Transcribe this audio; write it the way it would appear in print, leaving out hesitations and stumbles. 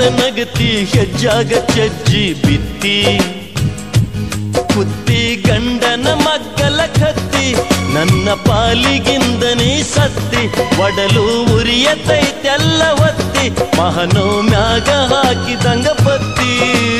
ನಗತಿ ಹೆಜ್ಜಾಗ ಚಜ್ಜಿ ಬಿತ್ತಿ ಕುತ್ತಿ ಗಂಡನ ಮಗ್ಗಲ ಕತ್ತಿ ನನ್ನ ಪಾಲಿಗಿಂದನೇ ಸತ್ತಿ ಒಡಲು ಉರಿಯತೈತೆಲ್ಲ ಒತ್ತಿ ಮಹನೋ ಮ್ಯಾಗ ಹಾಕಿದಂಗ ಬತ್ತಿ